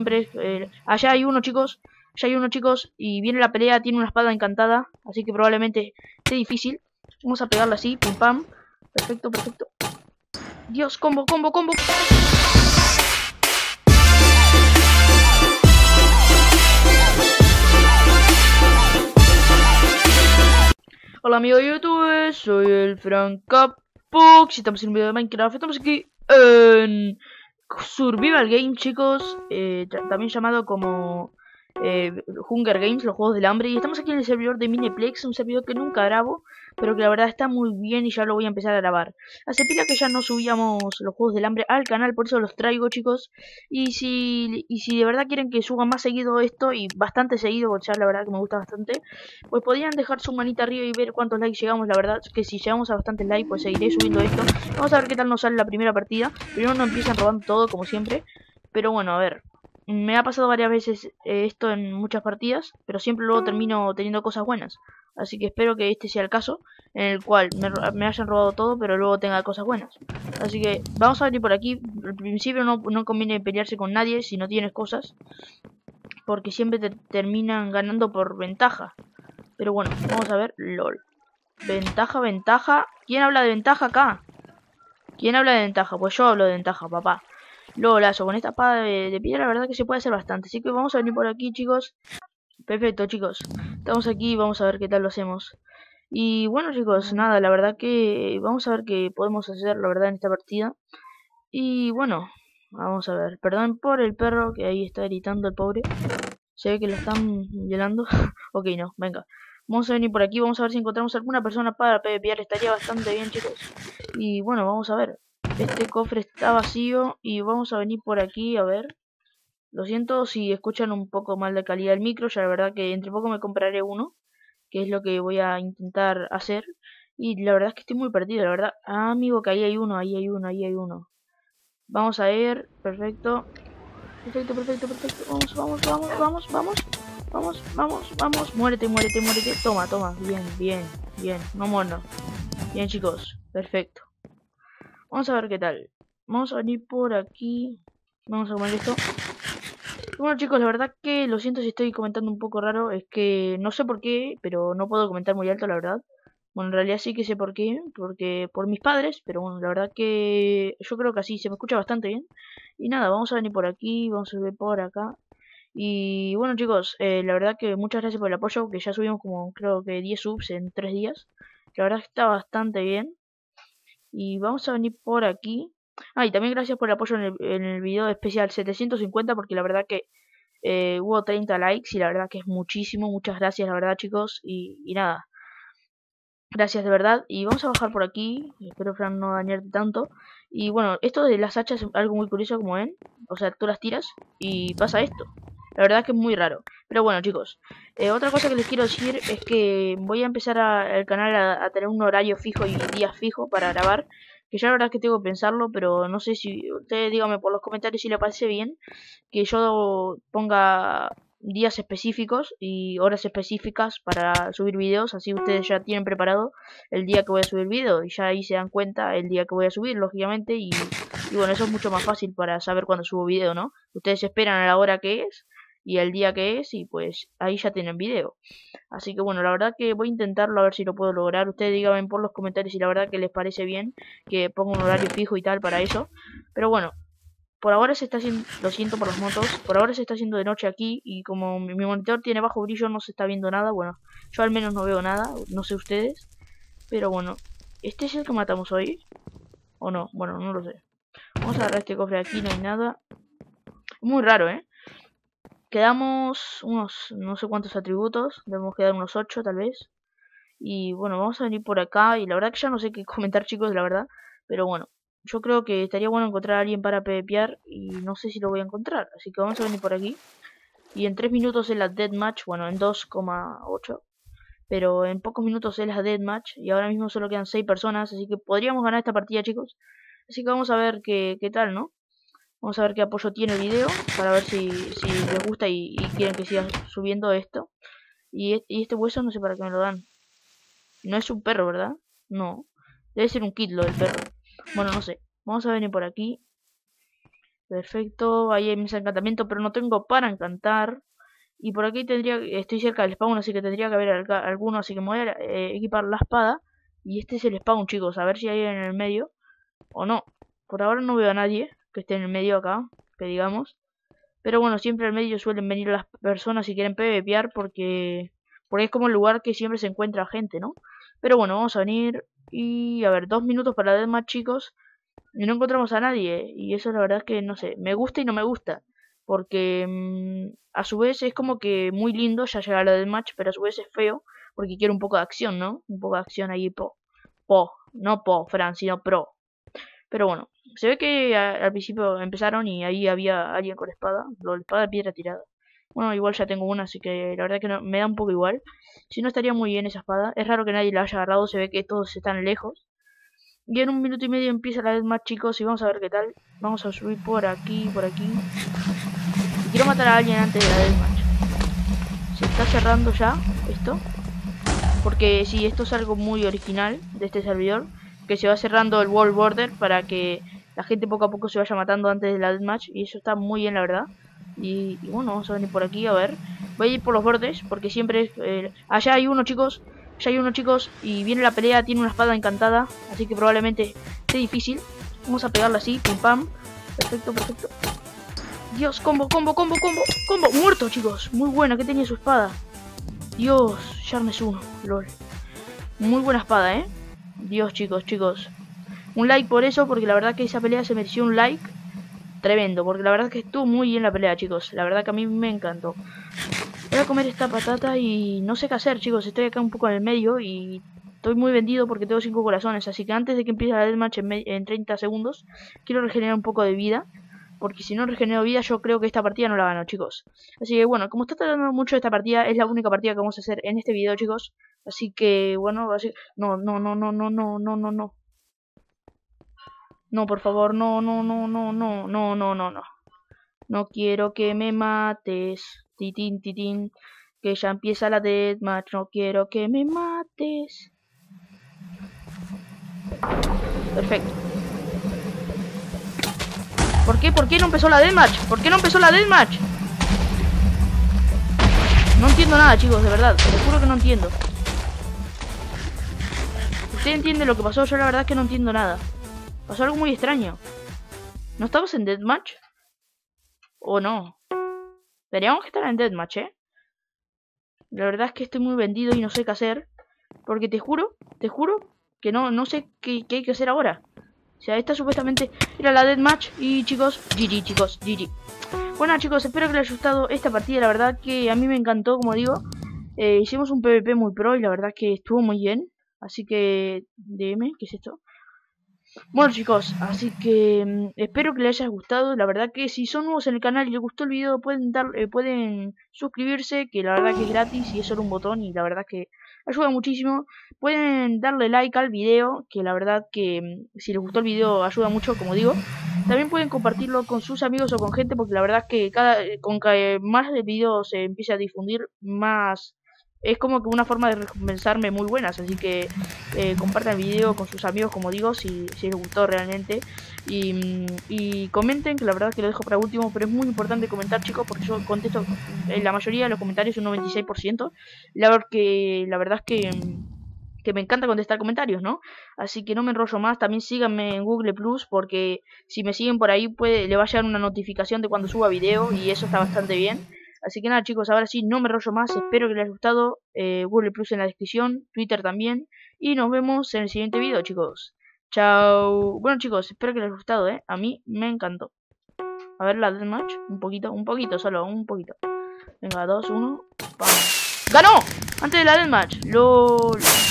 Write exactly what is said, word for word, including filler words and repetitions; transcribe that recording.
Eh, allá hay uno, chicos. Allá hay uno, chicos. Y viene la pelea. Tiene una espada encantada. Así que probablemente esté difícil. Vamos a pegarla así. Pim pam. Perfecto, perfecto. Dios, combo, combo, combo. Hola amigos de YouTube, soy el Frank Capox y estamos en un video de Minecraft. Estamos aquí en Survival Game, chicos, eh, también llamado como eh, Hunger Games, los Juegos del Hambre. Y estamos aquí en el servidor de Mineplex, un servidor que nunca grabo, pero que la verdad está muy bien y ya lo voy a empezar a grabar. Hace pila que ya no subíamos los Juegos del Hambre al canal, por eso los traigo, chicos. Y si, y si de verdad quieren que suba más seguido esto, y bastante seguido, porque ya la verdad que me gusta bastante, pues podrían dejar su manita arriba y ver cuántos likes llegamos. La verdad que si llegamos a bastantes likes, pues seguiré subiendo esto. Vamos a ver qué tal nos sale la primera partida. Primero no empiezan robando todo, como siempre. Pero bueno, a ver. Me ha pasado varias veces eh, esto en muchas partidas, pero siempre luego termino teniendo cosas buenas. Así que espero que este sea el caso, en el cual me, me hayan robado todo, pero luego tenga cosas buenas. Así que vamos a venir por aquí. Al principio no, no conviene pelearse con nadie si no tienes cosas, porque siempre te terminan ganando por ventaja. Pero bueno, vamos a ver. LOL. Ventaja, ventaja. ¿Quién habla de ventaja acá? ¿Quién habla de ventaja? Pues yo hablo de ventaja, papá. Lolazo, con esta espada de, de piedra la verdad que se puede hacer bastante. Así que vamos a venir por aquí, chicos. Perfecto, chicos. Estamos aquí y vamos a ver qué tal lo hacemos. Y bueno, chicos, nada, la verdad que vamos a ver qué podemos hacer, la verdad, en esta partida. Y bueno, vamos a ver. Perdón por el perro que ahí está gritando el pobre. Se ve que lo están violando. Ok, no, venga. Vamos a venir por aquí, vamos a ver si encontramos alguna persona para PvPear. Estaría bastante bien, chicos. Y bueno, vamos a ver. Este cofre está vacío y vamos a venir por aquí a ver. Lo siento si escuchan un poco mal de calidad el micro, ya la verdad que entre poco me compraré uno, que es lo que voy a intentar hacer. Y la verdad es que estoy muy perdido, la verdad. Ah, amigo, que ahí hay uno, ahí hay uno, ahí hay uno. Vamos a ver, perfecto. Perfecto, perfecto, perfecto. Vamos, vamos, vamos, vamos, vamos. Vamos, vamos, vamos. Muérete, muérete, muérete. Toma, toma. Bien, bien, bien. No muerno. Bien, chicos. Perfecto. Vamos a ver qué tal. Vamos a venir por aquí. Vamos a comer esto. Bueno, chicos, la verdad que lo siento si estoy comentando un poco raro. Es que no sé por qué, pero no puedo comentar muy alto, la verdad. Bueno, en realidad sí que sé por qué. Porque por mis padres. Pero bueno, la verdad que yo creo que así se me escucha bastante bien. Y nada, vamos a venir por aquí. Vamos a ver por acá. Y bueno, chicos, eh, la verdad que muchas gracias por el apoyo. Que ya subimos como creo que diez subs en tres días. La verdad que está bastante bien. Y vamos a venir por aquí. Ah, y también gracias por el apoyo en el, en el video especial setecientos cincuenta, porque la verdad que eh, hubo treinta likes y la verdad que es muchísimo. Muchas gracias, la verdad, chicos. Y, y nada, gracias de verdad. Y vamos a bajar por aquí. Espero, Fran, no dañarte tanto. Y bueno, esto de las hachas es algo muy curioso, como ven. O sea, tú las tiras y pasa esto. La verdad que es muy raro. Pero bueno, chicos, eh, otra cosa que les quiero decir es que voy a empezar a, el canal a, a tener un horario fijo y días fijos para grabar. Que ya la verdad es que tengo que pensarlo, pero no sé si... Ustedes díganme por los comentarios si les parece bien que yo ponga días específicos y horas específicas para subir videos. Así ustedes ya tienen preparado el día que voy a subir video. Y ya ahí se dan cuenta el día que voy a subir, lógicamente. Y, y bueno, eso es mucho más fácil para saber cuándo subo video, ¿no? Ustedes esperan a la hora que es y el día que es, y pues ahí ya tienen video. Así que bueno, la verdad que voy a intentarlo a ver si lo puedo lograr. Ustedes díganme por los comentarios si la verdad que les parece bien que ponga un horario fijo y tal para eso. Pero bueno, por ahora se está haciendo, lo siento por los motos, por ahora se está haciendo de noche aquí. Y como mi, mi monitor tiene bajo brillo no se está viendo nada. Bueno, yo al menos no veo nada, no sé ustedes. Pero bueno, ¿este es el que matamos hoy? ¿O no? Bueno, no lo sé. Vamos a agarrar este cofre de aquí, no hay nada. Muy raro, ¿eh? Quedamos unos no sé cuántos atributos. Debemos quedar unos ocho tal vez. Y bueno, vamos a venir por acá. Y la verdad que ya no sé qué comentar, chicos, la verdad. Pero bueno, yo creo que estaría bueno encontrar a alguien para PvPear. Y no sé si lo voy a encontrar. Así que vamos a venir por aquí. Y en tres minutos es la deathmatch. Bueno, en dos coma ocho. Pero en pocos minutos es la deathmatch. Y ahora mismo solo quedan seis personas. Así que podríamos ganar esta partida, chicos. Así que vamos a ver qué, qué tal, ¿no? Vamos a ver qué apoyo tiene el video, para ver si, si les gusta y, y quieren que siga subiendo esto. Y, y este hueso no sé para qué me lo dan. No es un perro, ¿verdad? No. Debe ser un kit lo del perro. Bueno, no sé. Vamos a venir por aquí. Perfecto, ahí hay mis encantamientos, pero no tengo para encantar. Y por aquí tendría, estoy cerca del spawn, así que tendría que haber alga- alguno, así que me voy a eh, equipar la espada. Y este es el spawn, chicos, a ver si hay en el medio o no. Por ahora no veo a nadie que esté en el medio acá, que digamos. Pero bueno, siempre al medio suelen venir las personas si quieren PvPear porque, porque es como el lugar que siempre se encuentra gente, ¿no? Pero bueno, vamos a venir y a ver, dos minutos para deathmatch, chicos. Y no encontramos a nadie. Y eso la verdad es que no sé, me gusta y no me gusta. Porque mmm, a su vez es como que muy lindo ya llegar a la deathmatch, pero a su vez es feo porque quiere un poco de acción, ¿no? Un poco de acción ahí, po. Po, no po, Fran, sino pro. Pero bueno, se ve que a- al principio empezaron y ahí había alguien con espada, lo de espada de piedra tirada. Bueno, igual ya tengo una, así que la verdad que no, me da un poco igual. Si no estaría muy bien esa espada. Es raro que nadie la haya agarrado, se ve que todos están lejos. Y en un minuto y medio empieza la deathmatch, chicos, y vamos a ver qué tal. Vamos a subir por aquí, por aquí. Y quiero matar a alguien antes de la deathmatch. Se está cerrando ya esto. Porque sí, esto es algo muy original de este servidor. Que se va cerrando el wall border para que la gente poco a poco se vaya matando antes de la deathmatch. Y eso está muy bien, la verdad. Y, y bueno, vamos a venir por aquí, a ver. Voy a ir por los bordes, porque siempre es... Eh, allá hay uno, chicos. Allá hay uno, chicos. Y viene la pelea, tiene una espada encantada. Así que probablemente esté difícil. Vamos a pegarla así, pim pam. Perfecto, perfecto. Dios, combo, combo, combo, combo, combo. Muerto, chicos. Muy buena, que tenía su espada. Dios, Sharnes uno, lol. Muy buena espada, eh. Dios, chicos, chicos. Un like por eso, porque la verdad que esa pelea se mereció un like tremendo. Porque la verdad que estuvo muy bien la pelea, chicos. La verdad que a mí me encantó. Voy a comer esta patata y no sé qué hacer, chicos. Estoy acá un poco en el medio y estoy muy vendido porque tengo cinco corazones. Así que antes de que empiece la deathmatch en, en treinta segundos, quiero regenerar un poco de vida. Porque si no regenero vida, yo creo que esta partida no la gano, chicos. Así que bueno, como está tardando mucho esta partida, es la única partida que vamos a hacer en este video, chicos. Así que bueno, así... No, no, no, no, no, no, no, no, no. No, por favor, no, no, no, no, no, no, no, no, no. No quiero que me mates. Titín, titín. Que ya empieza la deathmatch. No quiero que me mates. Perfecto. ¿Por qué? ¿Por qué no empezó la deathmatch? ¿Por qué no empezó la deathmatch? No entiendo nada, chicos, de verdad. Te juro que no entiendo. ¿Usted entiende lo que pasó? Yo la verdad es que no entiendo nada. Pasó algo muy extraño. ¿No estamos en deathmatch? ¿O no? Deberíamos que estar en deathmatch, ¿eh? La verdad es que estoy muy vendido y no sé qué hacer. Porque te juro, te juro que no, no sé qué, qué hay que hacer ahora. O sea, esta supuestamente era la deathmatch. Y chicos, G G, chicos, G G. Bueno, chicos, espero que les haya gustado esta partida. La verdad que a mí me encantó, como digo. Eh, hicimos un PvP muy pro y la verdad que estuvo muy bien. Así que, dime, ¿qué es esto? Bueno, chicos, así que mmm, espero que les haya gustado. La verdad que si son nuevos en el canal y les gustó el video, pueden dar, eh, pueden suscribirse, que la verdad que es gratis y es solo un botón y la verdad que ayuda muchísimo. Pueden darle like al video, que la verdad que mmm, si les gustó el video ayuda mucho, como digo. También pueden compartirlo con sus amigos o con gente, porque la verdad que cada con que más el video se empiece a difundir, más es como que una forma de recompensarme muy buenas. Así que eh, compartan el video con sus amigos, como digo, si, si les gustó realmente. Y, y comenten, que la verdad que lo dejo para último, pero es muy importante comentar, chicos, porque yo contesto en la mayoría de los comentarios, un noventa y seis por ciento. La verdad que, la verdad es que... que me encanta contestar comentarios, ¿no? Así que no me enrollo más. También síganme en Google Plus, porque si me siguen por ahí puede, le va a llegar una notificación de cuando suba video y eso está bastante bien. Así que nada, chicos, ahora sí, no me enrollo más. Espero que les haya gustado. eh, Google Plus en la descripción, Twitter también. Y nos vemos en el siguiente video, chicos. Chao. Bueno, chicos, espero que les haya gustado, ¿eh? A mí me encantó. A ver la deathmatch. Un poquito, un poquito, solo, un poquito. Venga, dos, uno. ¡Pam! ¡Ganó! Antes de la deathmatch. LOL.